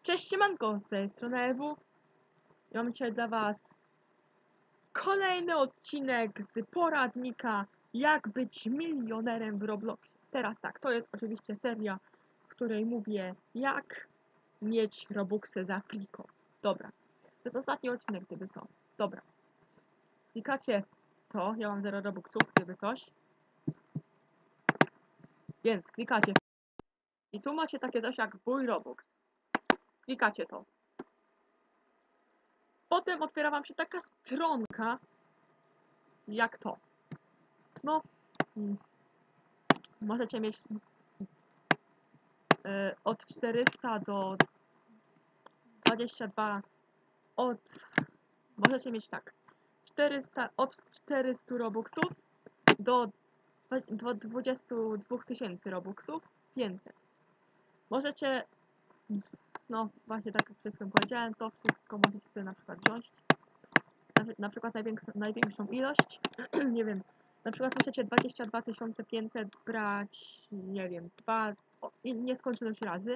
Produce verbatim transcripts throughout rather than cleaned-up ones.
Cześć, siemanko, z tej strony E W. Ja mam dzisiaj dla was kolejny odcinek z poradnika jak być milionerem w Robloxie. Teraz tak, to jest oczywiście seria, w której mówię jak mieć Robuxy za friko. Dobra, to jest ostatni odcinek, gdyby co. Dobra, klikacie to, ja mam zero Robuxów, gdyby coś. Więc klikacie i tu macie takie coś jak mój Robux. Klikacie to. Potem otwiera wam się taka stronka, jak to. No, hmm, możecie mieć y, od czterysta do dwadzieścia dwa, od, możecie mieć tak, czterysta, od czterystu robuxów do, do dwudziestu dwóch tysięcy robuxów, więcej. Możecie, no właśnie tak jak przed chwilą powiedziałem, to wszystko możecie sobie na przykład wziąć, na, na przykład największą, największą ilość, nie wiem, na przykład możecie dwadzieścia dwa tysiące pięćset brać, nie wiem, dwa, nieskończoność razy.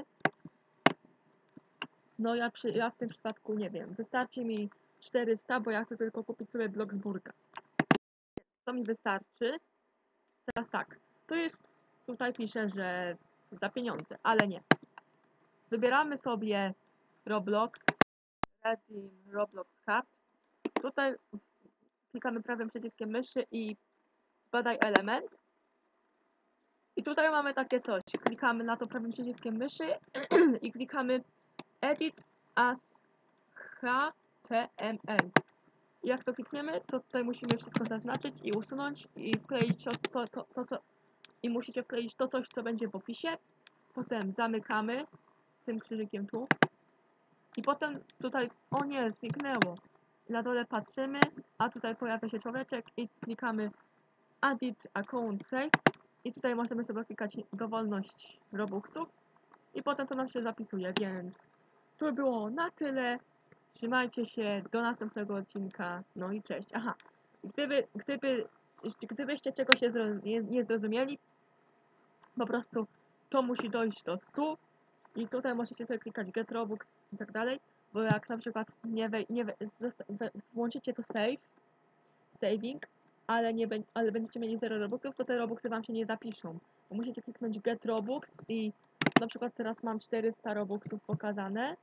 No ja, przy, ja w tym przypadku nie wiem, wystarczy mi czterysta, bo ja chcę tylko kupić sobie blok z burka. To mi wystarczy. Teraz tak, to jest, tutaj pisze, że za pieniądze, ale nie. Wybieramy sobie Roblox, Redeem Roblox Card. Tutaj klikamy prawym przyciskiem myszy i zbadaj element. I tutaj mamy takie coś, klikamy na to prawym przyciskiem myszy i klikamy Edit as H T M L. Jak to klikniemy, to tutaj musimy wszystko zaznaczyć i usunąć i wkleić to, to, to, to, to i musicie wkleić to coś, co będzie w opisie. Potem zamykamy tym krzyżykiem tu. I potem tutaj, o nie, zniknęło. Na dole patrzymy, a tutaj pojawia się człowieczek i klikamy Edit Account Save. I tutaj możemy sobie klikać dowolność Robuxów. I potem to nam się zapisuje, więc to było na tyle. Trzymajcie się, do następnego odcinka, no i cześć. Aha, gdyby, gdyby, gdybyście czegoś nie, zro, nie, nie zrozumieli, po prostu to musi dojść do stu i tutaj możecie sobie klikać Get Robux i tak dalej, bo jak na przykład nie, wej, nie wej, włączycie to save, saving, ale, nie, ale będziecie mieli zero Robuxów, to te Robuxy wam się nie zapiszą, bo musicie kliknąć Get Robux i na przykład teraz mam czterysta Robuxów pokazane.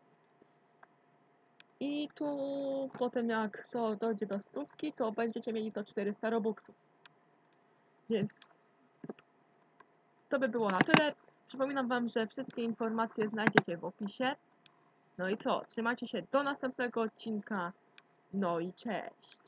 I tu potem jak to dojdzie do stówki, to będziecie mieli to czterysta robuxów. Więc to by było na tyle. Przypominam wam, że wszystkie informacje znajdziecie w opisie. No i co? Trzymajcie się do następnego odcinka. No i cześć!